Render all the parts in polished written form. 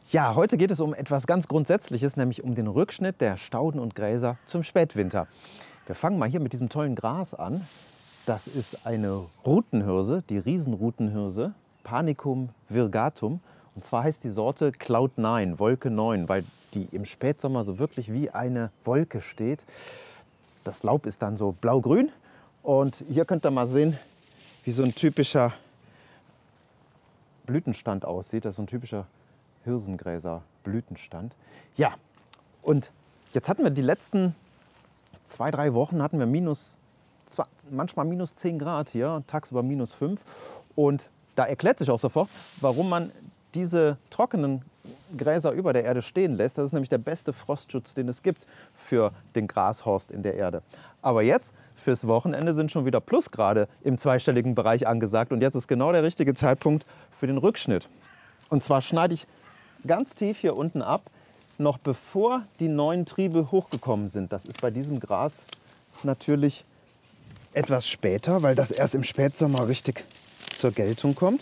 Ja, heute geht es um etwas ganz Grundsätzliches, nämlich um den Rückschnitt der Stauden und Gräser zum Spätwinter. Wir fangen mal hier mit diesem tollen Gras an. Das ist eine Rutenhirse, die Riesenrutenhirse, Panicum virgatum. Und zwar heißt die Sorte Cloud 9, Wolke 9, weil die im Spätsommer so wirklich wie eine Wolke steht. Das Laub ist dann so blau-grün. Und hier könnt ihr mal sehen, wie so ein typischer Blütenstand aussieht. Das ist so ein typischer Hirsengräser-Blütenstand. Ja, und jetzt hatten wir die letzten 2-3 Wochen hatten wir manchmal minus 10 Grad hier, tagsüber minus 5. Und da erklärt sich auch sofort, warum man diese trockenen Gräser über der Erde stehen lässt. Das ist nämlich der beste Frostschutz, den es gibt für den Grashorst in der Erde. Aber jetzt, fürs Wochenende, sind schon wieder Plusgrade im zweistelligen Bereich angesagt. Und jetzt ist genau der richtige Zeitpunkt für den Rückschnitt. Und zwar schneide ich ganz tief hier unten ab, noch bevor die neuen Triebe hochgekommen sind. Das ist bei diesem Gras natürlich etwas später, weil das erst im Spätsommer richtig zur Geltung kommt.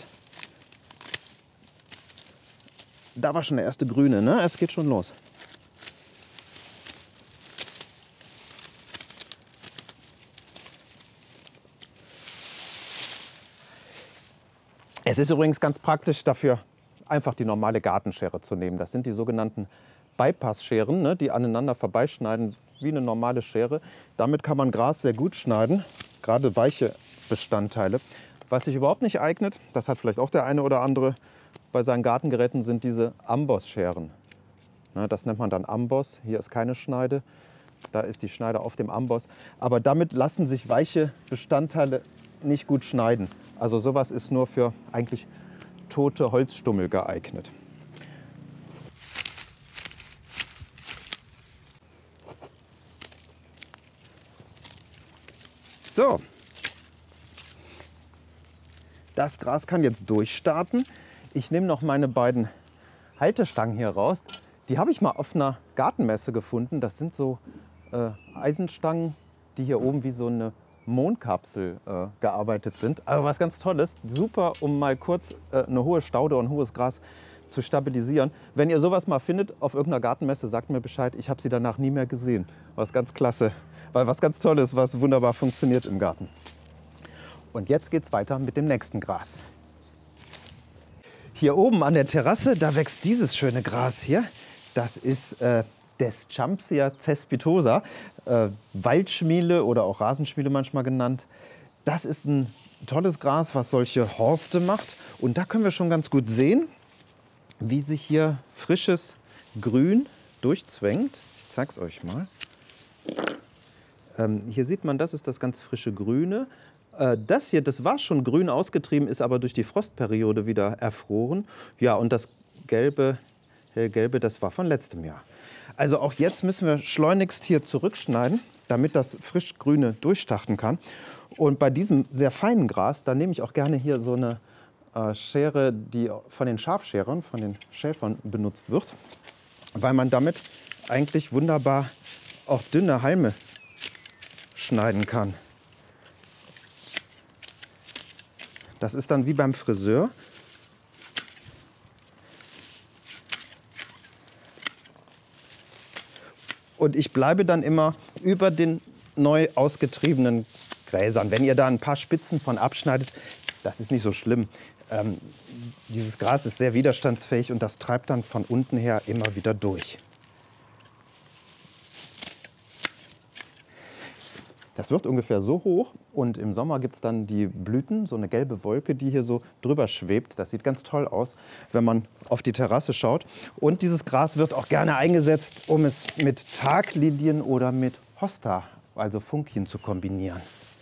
Da war schon der erste Grüne, ne? Es geht schon los. Es ist übrigens ganz praktisch dafür, einfach die normale Gartenschere zu nehmen. Das sind die sogenannten Bypass-Scheren, ne, die aneinander vorbeischneiden wie eine normale Schere. Damit kann man Gras sehr gut schneiden, gerade weiche Bestandteile. Was sich überhaupt nicht eignet, das hat vielleicht auch der eine oder andere bei seinen Gartengeräten, sind diese Amboss-Scheren. Ne, das nennt man dann Amboss. Hier ist keine Schneide, da ist die Schneide auf dem Amboss. Aber damit lassen sich weiche Bestandteile nicht gut schneiden. Also sowas ist nur für eigentlich tote Holzstummel geeignet. So, das Gras kann jetzt durchstarten. Ich nehme noch meine beiden Haltestangen hier raus. Die habe ich mal auf einer Gartenmesse gefunden. Das sind so Eisenstangen, die hier oben wie so eine Mondkapsel gearbeitet sind. Aber was ganz Tolles, super, um mal kurz eine hohe Staude und hohes Gras zu stabilisieren. Wenn ihr sowas mal findet auf irgendeiner Gartenmesse, sagt mir Bescheid. Ich habe sie danach nie mehr gesehen. Was ganz klasse, weil was ganz Tolles, was wunderbar funktioniert im Garten. Und jetzt geht's weiter mit dem nächsten Gras. Hier oben an der Terrasse, da wächst dieses schöne Gras hier. Das ist Deschampsia cespitosa, Waldschmiele oder auch Rasenschmiele manchmal genannt. Das ist ein tolles Gras, was solche Horste macht. Und da können wir schon ganz gut sehen, wie sich hier frisches Grün durchzwängt. Ich zeige es euch mal. Hier sieht man, das ist das ganz frische Grüne. Das hier, das war schon grün ausgetrieben, ist aber durch die Frostperiode wieder erfroren. Ja, und das Gelbe, hellgelbe, das war von letztem Jahr. Also auch jetzt müssen wir schleunigst hier zurückschneiden, damit das frisch-grüne durchstarten kann. Und bei diesem sehr feinen Gras, da nehme ich auch gerne hier so eine Schere, die von den Schafscherern, von den Schäfern benutzt wird, weil man damit eigentlich wunderbar auch dünne Halme schneiden kann. Das ist dann wie beim Friseur. Und ich bleibe dann immer über den neu ausgetriebenen Gräsern. Wenn ihr da ein paar Spitzen von abschneidet, das ist nicht so schlimm. Dieses Gras ist sehr widerstandsfähig und das treibt dann von unten her immer wieder durch. Das wird ungefähr so hoch und im Sommer gibt es dann die Blüten, so eine gelbe Wolke, die hier so drüber schwebt. Das sieht ganz toll aus, wenn man auf die Terrasse schaut. Und dieses Gras wird auch gerne eingesetzt, um es mit Taglilien oder mit Hosta, also Funkien, zu kombinieren.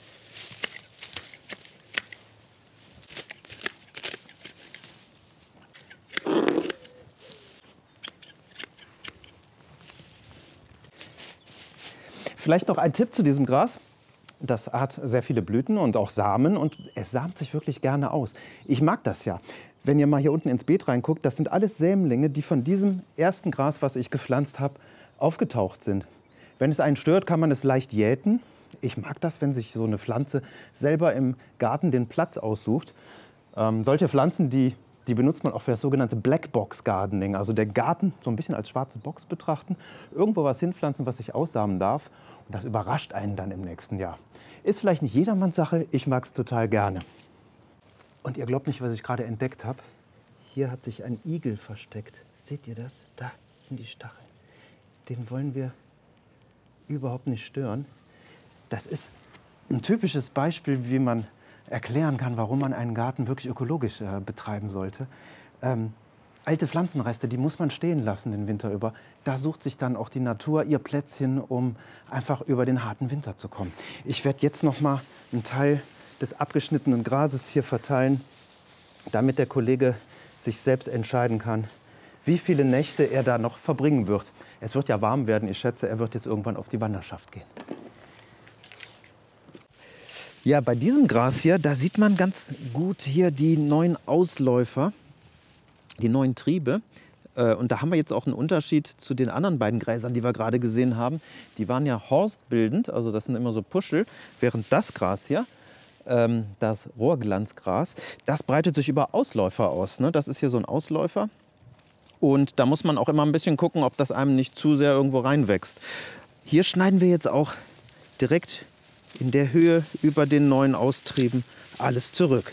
Vielleicht noch ein Tipp zu diesem Gras. Das hat sehr viele Blüten und auch Samen und es samt sich wirklich gerne aus. Ich mag das ja. Wenn ihr mal hier unten ins Beet reinguckt, das sind alles Sämlinge, die von diesem ersten Gras, was ich gepflanzt habe, aufgetaucht sind. Wenn es einen stört, kann man es leicht jäten. Ich mag das, wenn sich so eine Pflanze selber im Garten den Platz aussucht. Solche Pflanzen, die Die benutzt man auch für das sogenannte Blackbox Gardening, also der Garten so ein bisschen als schwarze Box betrachten, irgendwo was hinpflanzen, was sich aussamen darf und das überrascht einen dann im nächsten Jahr. Ist vielleicht nicht jedermanns Sache, ich mag es total gerne. Und ihr glaubt nicht, was ich gerade entdeckt habe. Hier hat sich ein Igel versteckt. Seht ihr das? Da sind die Stacheln. Den wollen wir überhaupt nicht stören. Das ist ein typisches Beispiel, wie man erklären kann, warum man einen Garten wirklich ökologisch betreiben sollte. Alte Pflanzenreste, die muss man stehen lassen den Winter über. Da sucht sich dann auch die Natur ihr Plätzchen, um einfach über den harten Winter zu kommen. Ich werde jetzt noch mal einen Teil des abgeschnittenen Grases hier verteilen, damit der Kollege sich selbst entscheiden kann, wie viele Nächte er da noch verbringen wird. Es wird ja warm werden. Ich schätze, er wird jetzt irgendwann auf die Wanderschaft gehen. Ja, bei diesem Gras hier, da sieht man ganz gut hier die neuen Ausläufer, die neuen Triebe. Und da haben wir jetzt auch einen Unterschied zu den anderen beiden Gräsern, die wir gerade gesehen haben. Die waren ja horstbildend, also das sind immer so Puschel, während das Gras hier, das Rohrglanzgras, das breitet sich über Ausläufer aus. Ne? Das ist hier so ein Ausläufer. Und da muss man auch immer ein bisschen gucken, ob das einem nicht zu sehr irgendwo reinwächst. Hier schneiden wir jetzt auch direkt in der Höhe über den neuen Austrieben alles zurück.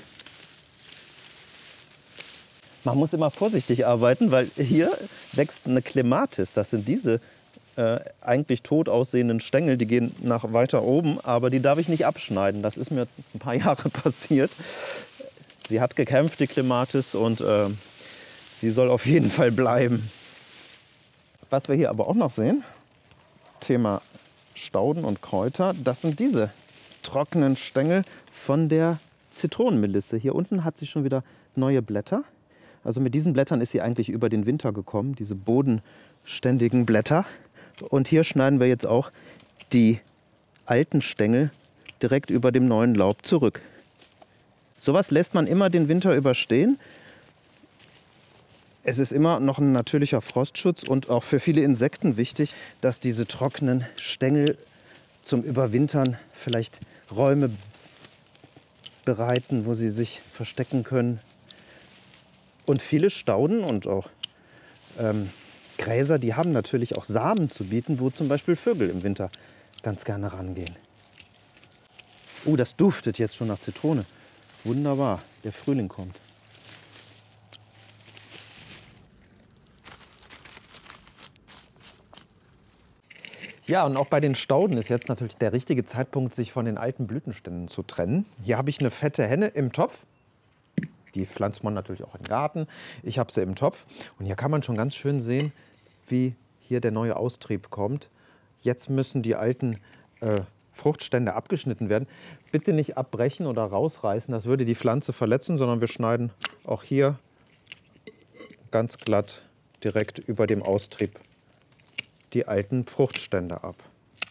Man muss immer vorsichtig arbeiten, weil hier wächst eine Clematis. Das sind diese eigentlich tot aussehenden Stängel, die gehen nach weiter oben, aber die darf ich nicht abschneiden. Das ist mir ein paar Jahre passiert. Sie hat gekämpft, die Clematis, und sie soll auf jeden Fall bleiben. Was wir hier aber auch noch sehen, Thema Stauden und Kräuter, das sind diese trockenen Stängel von der Zitronenmelisse. Hier unten hat sie schon wieder neue Blätter. Also mit diesen Blättern ist sie eigentlich über den Winter gekommen, diese bodenständigen Blätter. Und hier schneiden wir jetzt auch die alten Stängel direkt über dem neuen Laub zurück. Sowas lässt man immer den Winter überstehen. Es ist immer noch ein natürlicher Frostschutz und auch für viele Insekten wichtig, dass diese trockenen Stängel zum Überwintern vielleicht Räume bereiten, wo sie sich verstecken können. Und viele Stauden und auch Gräser, die haben natürlich auch Samen zu bieten, wo zum Beispiel Vögel im Winter ganz gerne rangehen. Das duftet jetzt schon nach Zitrone. Wunderbar, der Frühling kommt. Ja, und auch bei den Stauden ist jetzt natürlich der richtige Zeitpunkt, sich von den alten Blütenständen zu trennen. Hier habe ich eine fette Henne im Topf. Die pflanzt man natürlich auch im Garten. Ich habe sie im Topf. Und hier kann man schon ganz schön sehen, wie hier der neue Austrieb kommt. Jetzt müssen die alten Fruchtstände abgeschnitten werden. Bitte nicht abbrechen oder rausreißen, das würde die Pflanze verletzen, sondern wir schneiden auch hier ganz glatt direkt über dem Austrieb die alten Fruchtstände ab.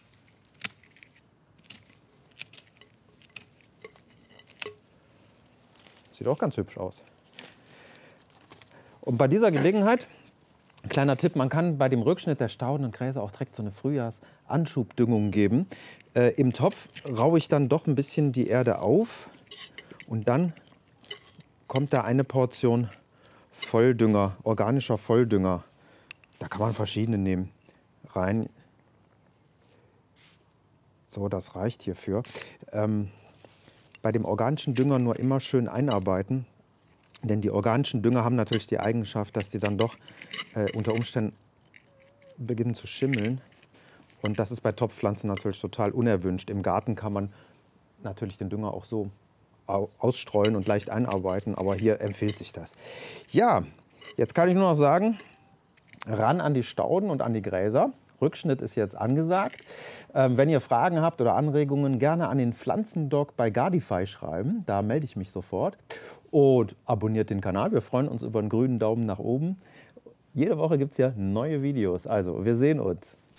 Sieht auch ganz hübsch aus. Und bei dieser Gelegenheit, kleiner Tipp, man kann bei dem Rückschnitt der Stauden und Gräser auch direkt so eine Frühjahrsanschubdüngung geben. Im Topf raue ich dann doch ein bisschen die Erde auf und dann kommt da eine Portion Volldünger, organischer Volldünger. Da kann man verschiedene nehmen. Rein. So, das reicht hierfür. Bei dem organischen Dünger nur immer schön einarbeiten, denn die organischen Dünger haben natürlich die Eigenschaft, dass die dann doch unter Umständen beginnen zu schimmeln. Und das ist bei Topfpflanzen natürlich total unerwünscht. Im Garten kann man natürlich den Dünger auch so ausstreuen und leicht einarbeiten, aber hier empfiehlt sich das. Ja, jetzt kann ich nur noch sagen, ran an die Stauden und an die Gräser. Rückschnitt ist jetzt angesagt. Wenn ihr Fragen habt oder Anregungen, gerne an den Pflanzendoc bei Gardify schreiben. Da melde ich mich sofort. Und abonniert den Kanal. Wir freuen uns über einen grünen Daumen nach oben. Jede Woche gibt es ja neue Videos. Also, wir sehen uns.